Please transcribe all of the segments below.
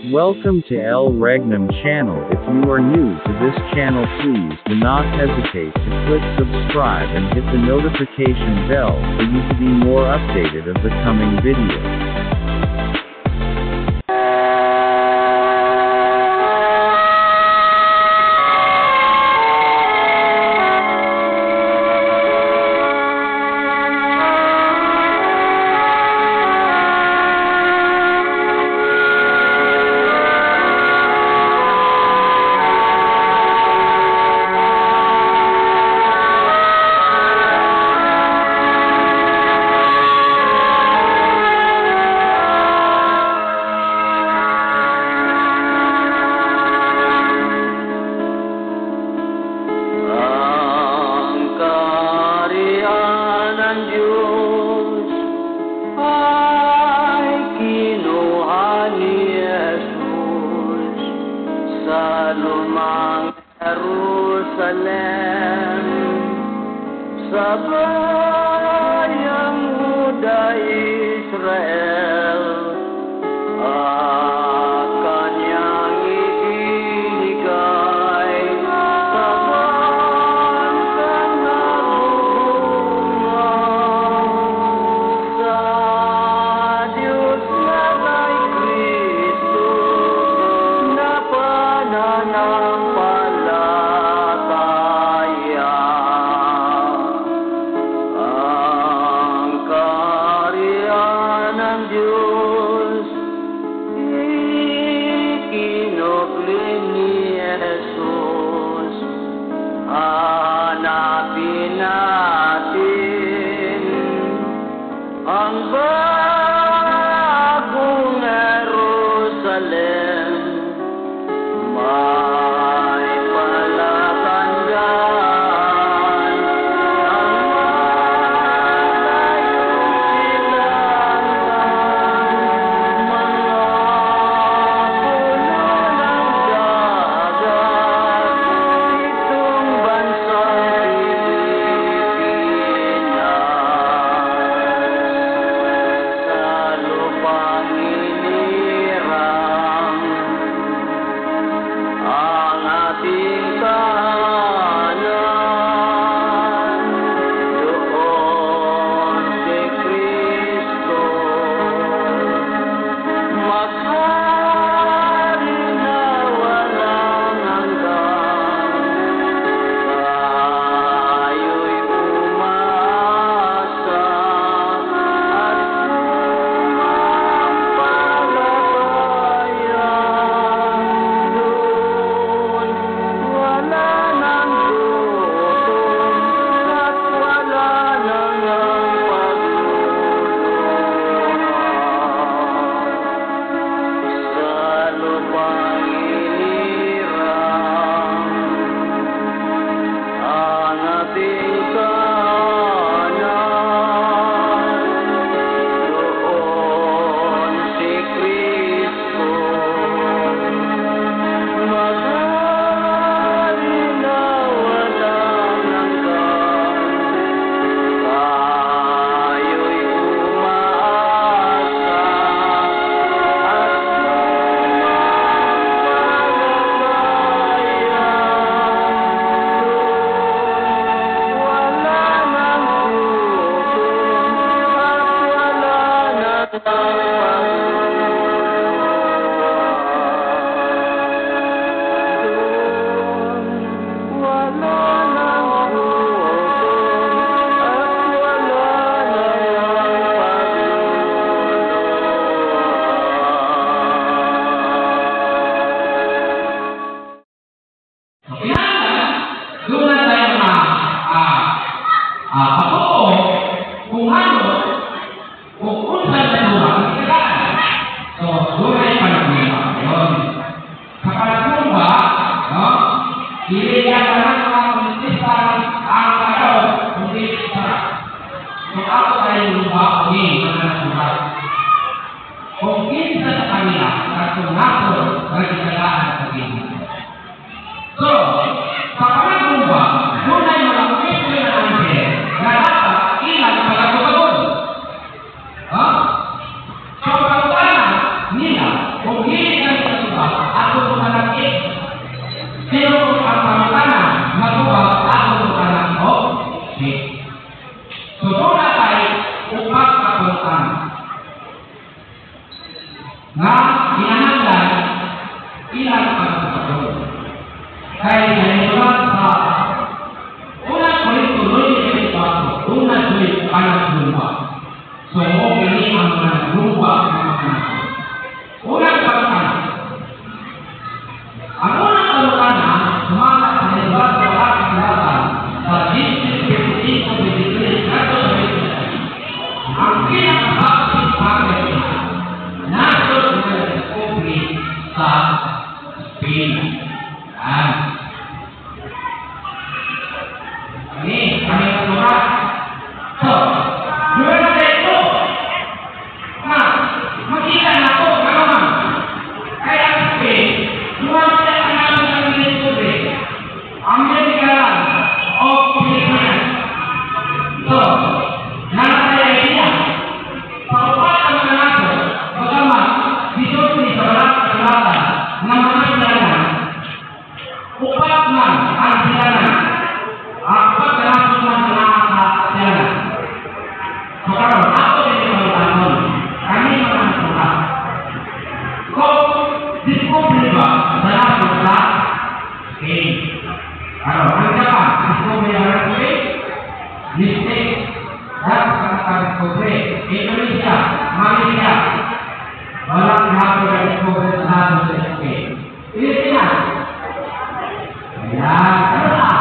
Welcome to El Regnum channel. If you are new to this channel, please do not hesitate to click subscribe and hit the notification bell for you to be more updated of the coming videos. Lumang Jerusalem, sa bayang Huda Israel, kanyang ibinigay sa bansang nagbubunga, sa Diyos na kay Kristo na pananampalataya. Ang kaharian ng Diyos ikinukli ni Jesus. Hanapin natin ang bagong Jerusalem. May palatandaan ang malayong silangan, mga puno ng dagat, itong bansang ako tumanakit. Sino ang pamutana, matubag ako tumanakot. Susunod ay upat na pamutana. Na kinahanglan ilang pagkakataon. Kaya nalitulat sa unang tuloy-tuloy na ito, unang tuloy panang lupa. So, ini ang mga lupa ng mga anak. Unang pagkakataon. Ang unang pagkakataon, sumala sa nalitulat sa aking kilatan sa Genesis 15:23 nato sa Biblia. Ang pinakabakit bakit nato na discovery sa Spain. Ini kami berdoa. So, gimana itu? Nah, makita nato kawan. Kaya Spain, dua tidak kenal dengan discovery. Amerika o Pilipinas. So, nanti dia. Paupat ang nato, bagaimana discovery sebelah selatan, namanya jalan. Upat man ang jalan. Apa dalam semua jalan? Sekarang apa yang dilakukan? Kami menentukan. Kau diskusi dalam sekolah ini. Kalau menjawab diskusi dalam sekolah, mistik dan kata diskusi Indonesia, Malaysia, dalam hal diskusi dalam sekolah. Filipina. Ya, salah.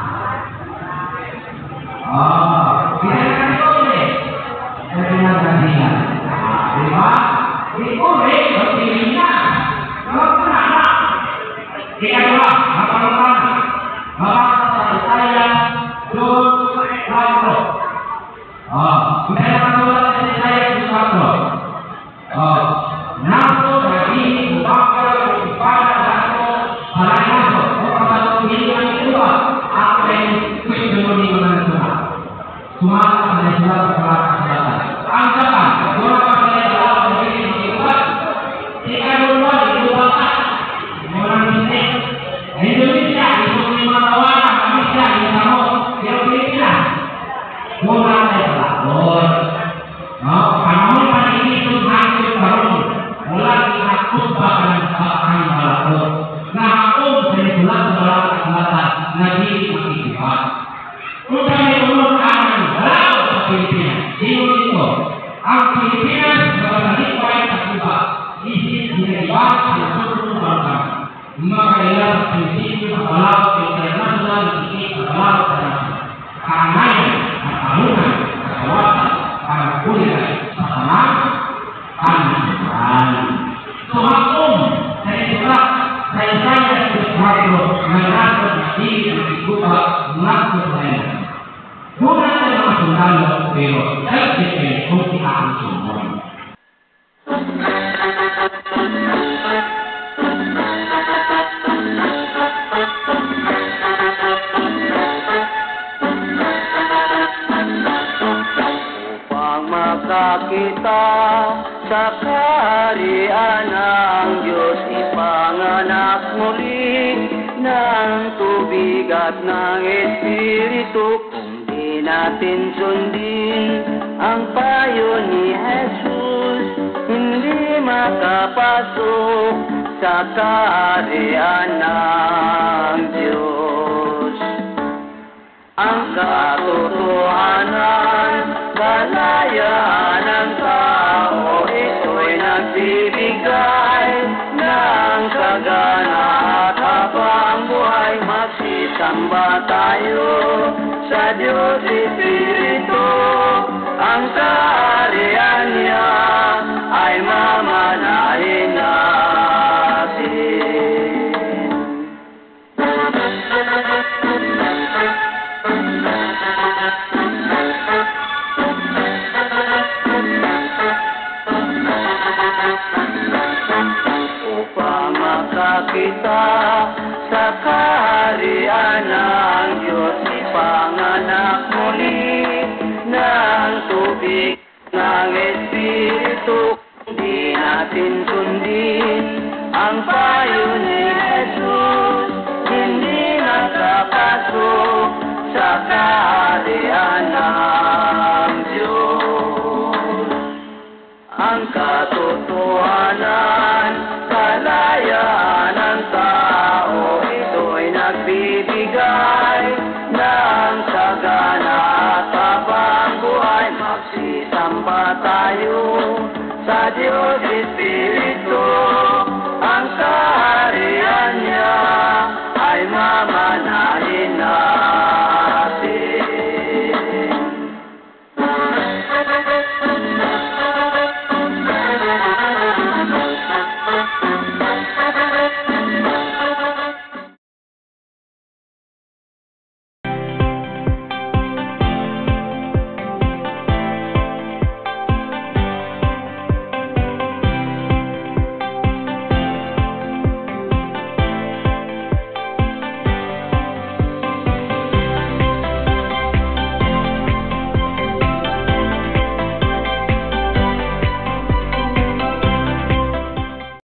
Oh, tidak akan boleh. Terima kasih. Terima. Boleh berpilihnya. Kalau kenapa? Tiga dua. Apa? Maka saya dulu lalu. Oh, kita akan mulai saya dulu. Oh, nafsu lagi bakal pada nafsu salah nafsu. Kalau pilihan kedua, apa yang kedua menentukan? Semua menentukan sekolah kesehatan. Anggapan beberapa kali dalam begini dibuat. Jika dua dibuat, orang Indonesia itu 5 tahun, Malaysia di sana, Filipina, mulai berlaku. Kamu pada ini itu hancur baru, mulai takut bahkan berlaku. Nah, aku dari bulan sekolah kesehatan, lagi dibuat. Sudah diurut aman, lalu ke Filipina, di Indonesia. Ang Pilipinas sebagai poin terlibat, isi dibuat di seluruh bangsa. Maka ialah prinsip berlaku internasional di berlaku internasional. Karenanya, pertarungan, kesehatan, kuliah, pertama, kami Tuhan dari surat saya berharap mengatur diri dibuka mengatur lain. Bukan termasuk dalam biro, tapi kita semua. Upang makakita sa kaharian ng Diyos, ipanganak muli ng tubig at ng Espiritu. Kung di natin sundin ang payo ni Jesus, hindi makapasok sa kaharian ng Diyos. Ang katotohanan, kalayaan ng tao, ito'y nagbibigay ng sagana at habang buhay magsisamba tayo sa Diyos Espiritu. Ang kaharian niya ay mamanahin natin. Upang makakita sa kaharian ng Diyos, ipanganak muli ng tubig ng Espiritu. Di natin sundin ang payo sa kaharian ng Diyos. Ang katotohanan